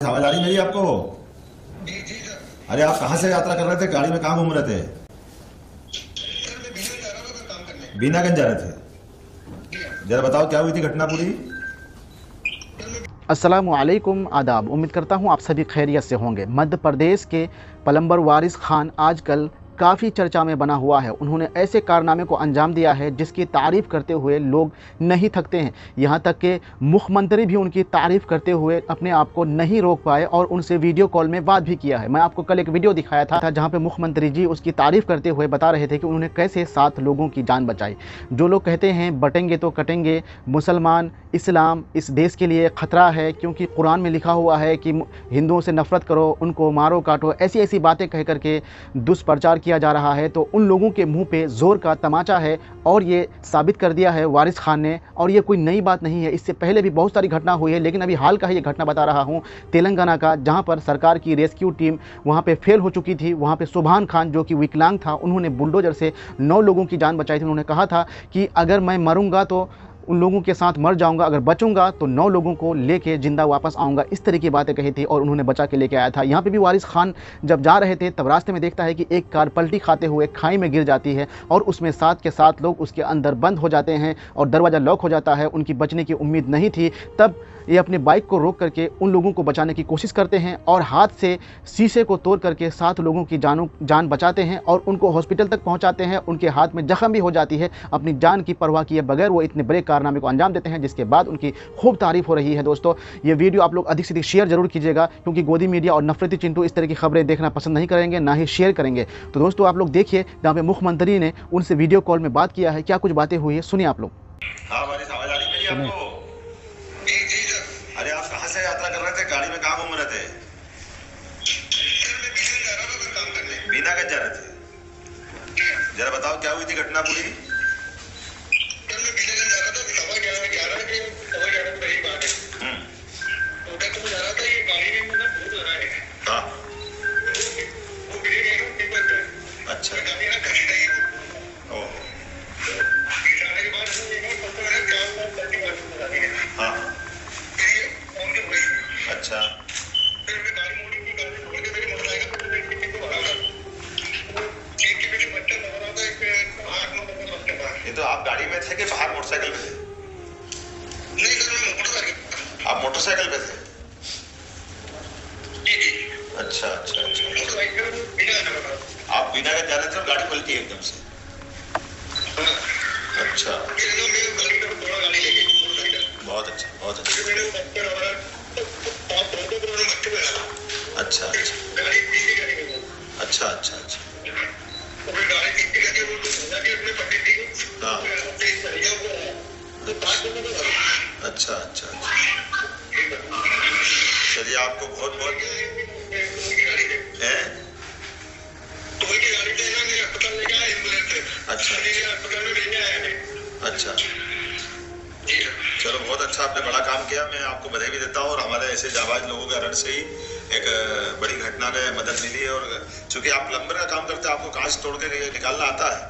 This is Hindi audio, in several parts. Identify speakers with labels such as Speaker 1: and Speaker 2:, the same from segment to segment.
Speaker 1: आवाज आ रही मेरी आपको?
Speaker 2: जी जी सर।
Speaker 1: अरे आप कहाँ से यात्रा कर रहे थे? गाड़ी में कहाँ घूम रहे थे?
Speaker 2: सर मैं बीना जा रहा था काम करने।
Speaker 1: बीनागंज जा रहे थे?
Speaker 2: जी हाँ।
Speaker 1: जरा बताओ क्या हुई थी घटना पूरी?
Speaker 3: अस्सलामुअलैकुम, आदाब। उम्मीद करता हूँ आप सभी खैरियत से होंगे। मध्य प्रदेश के प्लम्बर वारिस खान आजकल काफ़ी चर्चा में बना हुआ है। उन्होंने ऐसे कारनामे को अंजाम दिया है जिसकी तारीफ़ करते हुए लोग नहीं थकते हैं। यहाँ तक कि मुख्यमंत्री भी उनकी तारीफ़ करते हुए अपने आप को नहीं रोक पाए और उनसे वीडियो कॉल में बात भी किया है। मैं आपको कल एक वीडियो दिखाया था जहाँ पे मुख्यमंत्री जी उसकी तारीफ़ करते हुए बता रहे थे कि उन्होंने कैसे 7 लोगों की जान बचाई। जो लोग कहते हैं बटेंगे तो कटेंगे, मुसलमान इस्लाम इस देश के लिए ख़तरा है क्योंकि कुरान में लिखा हुआ है कि हिंदुओं से नफ़रत करो, उनको मारो काटो, ऐसी ऐसी बातें कह करके दुष्प्रचार किया जा रहा है, तो उन लोगों के मुंह पे ज़ोर का तमाचा है और ये साबित कर दिया है वारिस खान ने। और ये कोई नई बात नहीं है, इससे पहले भी बहुत सारी घटना हुई है, लेकिन अभी हाल का ही ये घटना बता रहा हूँ तेलंगाना का, जहाँ पर सरकार की रेस्क्यू टीम वहाँ पे फेल हो चुकी थी। वहाँ पे सुभान खान जो कि विकलांग था, उन्होंने बुलडोजर से 9 लोगों की जान बचाई थी। उन्होंने कहा था कि अगर मैं मरूंगा तो उन लोगों के साथ मर जाऊंगा, अगर बचूंगा तो 9 लोगों को लेके जिंदा वापस आऊंगा, इस तरह की बातें कही थी और उन्होंने बचा के लेके आया था। यहाँ पे भी वारिस खान जब जा रहे थे तब रास्ते में देखता है कि एक कार पलटी खाते हुए खाई में गिर जाती है और उसमें 7 के 7 लोग उसके अंदर बंद हो जाते हैं और दरवाज़ा लॉक हो जाता है। उनकी बचने की उम्मीद नहीं थी। तब ये अपने बाइक को रोक करके उन लोगों को बचाने की कोशिश करते हैं और हाथ से शीशे को तोड़ करके 7 लोगों की जान बचाते हैं और उनको हॉस्पिटल तक पहुंचाते हैं। उनके हाथ में जख्म भी हो जाती है। अपनी जान की परवाह किए बगैर वो इतने बड़े कारनामे को अंजाम देते हैं, जिसके बाद उनकी खूब तारीफ हो रही है। दोस्तों, ये वीडियो आप लोग अधिक से अधिक शेयर जरूर कीजिएगा क्योंकि गोदी मीडिया और नफरती चिंटू इस तरह की खबरें देखना पसंद नहीं करेंगे, ना ही शेयर करेंगे। तो दोस्तों आप लोग देखिए जहाँ पे मुख्यमंत्री ने उनसे वीडियो कॉल में बात किया है, क्या कुछ बातें हुई है, सुनिए आप लोग।
Speaker 1: हाँ वारिस, आवाज आ रही मेरी आपको?
Speaker 2: जी जी सर।
Speaker 1: अरे आप कहाँ से यात्रा कर रहे थे? गाड़ी में कहाँ घूम रहे थे?
Speaker 2: सर मैं बीना जा रहा था काम करने।
Speaker 1: बीनागंज जा रहे थे?
Speaker 2: जी हाँ।
Speaker 1: जरा बताओ क्या हुई थी घटना पूरी?
Speaker 2: सर मैं बीना जा रहा था, 11:15 के 11:15 को रही बात है। तो मैं जा रहा था, ये गाड़ी में मुझे बहुत लगा है।
Speaker 1: हाँ।
Speaker 2: वो गिर गया टिप्पर पे।
Speaker 1: अच्छा।
Speaker 2: गाड़ी ना खड़ी रही।
Speaker 1: ओह।
Speaker 2: इस आने के बाद मुझे एक फोटो है, 4 पलटी मार के लगा दी है।
Speaker 1: हाँ।
Speaker 2: फिर ये फोन के वही।
Speaker 1: अच्छा।
Speaker 2: फिर मैं गाड़ी मोड़ी की, गाड़ी छोड़ के मेरी मोटरसाइकिल पे बैठ के को भगा। वो चेक के पीछे बच्चा लग रहा था, एक 8-9 बच्चे बच्चे बाहर।
Speaker 1: ये तो आप गाड़ी में थे कि बाहर मोटरसाइकिल पे थे?
Speaker 2: नहीं सर, मैं मोटरसाइकिल।
Speaker 1: आप मोटरसाइकिल पे थे?
Speaker 2: जी जी।
Speaker 1: अच्छा अच्छा अच्छा।
Speaker 2: मोटरसाइकिल बिना जा रहा था।
Speaker 1: आप बीनागंज जा रहे थे और गाड़ी पलटी एकदम से? अच्छा।
Speaker 2: फिर ना मैं गली में थोड़ा गाड़ी लेके मोटरसाइकिल।
Speaker 1: बहुत अच्छा बहुत अच्छा।
Speaker 2: फिर मैंने वो बच्चे और आप दो करोड़ बच्चे में डाला।
Speaker 1: अच्छा अच्छा
Speaker 2: गाड़ी पीछे गाड़ी में।
Speaker 1: अच्छा अच्छा अच्छा।
Speaker 2: तो फिर गाड़ी पीछे करके वो धोना के अपने पंडित जी को।
Speaker 1: हाँ।
Speaker 2: तेज चलिए वो। तो 5 मिनट में लगा।
Speaker 1: अच्छा अच्छा अच्छा। चलिए आपको बहुत बहुत
Speaker 2: गाड़ी से।
Speaker 1: है।
Speaker 2: तो की गाड़ी से ना मेरे अस्पताल ले गया एम्बुलेंस से।
Speaker 1: अच्छा।
Speaker 2: मेरे अस्पताल में लेने आया है।
Speaker 1: अच्छा।
Speaker 2: जी सर।
Speaker 1: चलो बहुत अच्छा, आपने बड़ा काम किया। मैं आपको बधाई भी देता हूँ और हमारे ऐसे जाबाज लोगों के कारण से ही एक बड़ी घटना में मदद मिली है। और चूंकि आप प्लम्बर का काम करते हैं, आपको कांच तोड़ के निकालना आता है?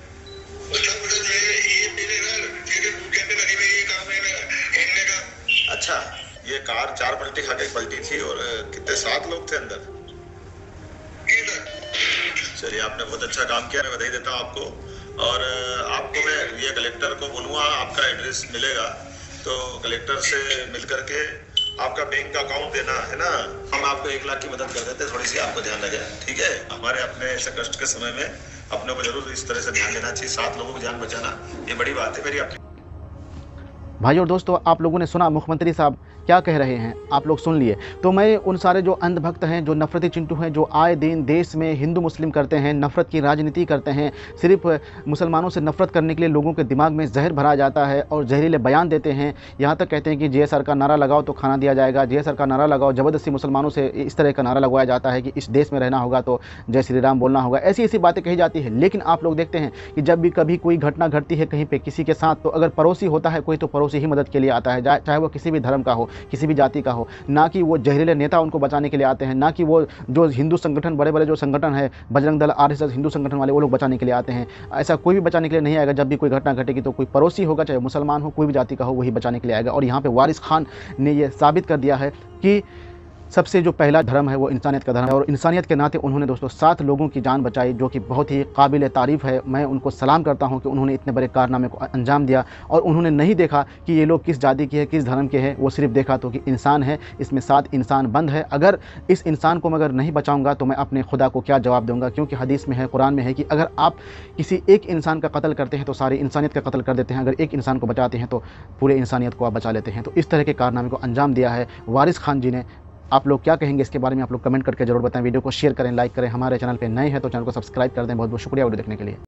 Speaker 2: ये मेरे घर मेरे कहते नदी में ये काम है मेरा खेलने का।
Speaker 1: अच्छा, ये कार 4 पलटी खा के पलटी थी और कितने 7 लोग थे अंदर?
Speaker 2: जी सर।
Speaker 1: चलिए आपने बहुत अच्छा काम किया, मैं बधाई देता हूँ आपको। और आपको मैं ये कलेक्टर को बोलूँगा, आपका एड्रेस मिलेगा तो कलेक्टर से मिल करके आपका बैंक का अकाउंट देना है ना, हम आपको 1 लाख की मदद कर देते, थोड़ी सी आपको ध्यान लगे, ठीक है? हमारे अपने ऐसे कष्ट के समय में अपने को जरूर इस तरह से ध्यान देना चाहिए। 7 लोगों की जान बचाना ये बड़ी बात है मेरी अपनी।
Speaker 3: भाई और दोस्तों, आप लोगों ने सुना मुख्यमंत्री साहब क्या कह रहे हैं, आप लोग सुन लिए। तो मैं उन सारे जो अंधभक्त हैं, जो नफरती चिंटू हैं, जो आए दिन देश में हिंदू मुस्लिम करते हैं, नफ़रत की राजनीति करते हैं, सिर्फ मुसलमानों से नफ़रत करने के लिए लोगों के दिमाग में जहर भरा जाता है और जहरीले बयान देते हैं। यहाँ तक कहते हैं कि JSR का नारा लगाओ तो खाना दिया जाएगा, JSR का नारा लगाओ, ज़बरदस्ती मुसलमानों से इस तरह का नारा लगवाया जाता है कि इस देश में रहना होगा तो जय श्री राम बोलना होगा, ऐसी ऐसी बातें कही जाती है। लेकिन आप लोग देखते हैं कि जब भी कभी कोई घटना घटती है कहीं पर किसी के साथ, तो अगर पड़ोसी होता है कोई, तो पड़ोसी ही मदद के लिए आता है, चाहे वो किसी भी धर्म का हो, किसी भी जाति का हो। ना कि वो जहरीले नेता उनको बचाने के लिए आते हैं, ना कि वो जो हिंदू संगठन, बड़े बड़े जो संगठन है, बजरंग दल, RSS, हिंदू संगठन वाले, वो लोग बचाने के लिए आते हैं। ऐसा कोई भी बचाने के लिए नहीं आएगा। जब भी कोई घटना घटेगी तो कोई पड़ोसी होगा, चाहे मुसलमान हो, कोई भी जाति का हो, वही बचाने के लिए आएगा। और यहाँ पे वारिस खान ने ये साबित कर दिया है कि सबसे जो पहला धर्म है वो इंसानियत का धर्म है और इंसानियत के नाते उन्होंने दोस्तों 7 लोगों की जान बचाई, जो कि बहुत ही काबिल तारीफ़ है। मैं उनको सलाम करता हूँ कि उन्होंने इतने बड़े कारनामे को अंजाम दिया और उन्होंने नहीं देखा कि ये लोग किस जाति के हैं, किस धर्म के हैं। वो सिर्फ देखा तो कि इंसान है, इसमें 7 इंसान बंद है। अगर इस इंसान को मैं अगर नहीं बचाऊँगा तो मैं अपने खुदा को क्या जवाब दूँगा, क्योंकि हदीस में है, कुरान में है कि अगर आप किसी एक इंसान का कत्ल करते हैं तो सारी इंसानियत का कत्ल कर देते हैं, अगर एक इंसान को बचाते हैं तो पूरे इंसानियत को आप बचा लेते हैं। तो इस तरह के कारनामे को अंजाम दिया है वारिस खान जी ने। आप लोग क्या कहेंगे इसके बारे में आप लोग कमेंट करके जरूर बताएं। वीडियो को शेयर करें, लाइक करें। हमारे चैनल पे नए हैं तो चैनल को सब्सक्राइब कर दें। बहुत बहुत शुक्रिया वीडियो देखने के लिए।